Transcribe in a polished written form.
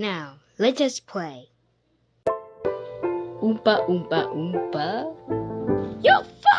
Now, let us play. Oompa, oompa, oompa. You're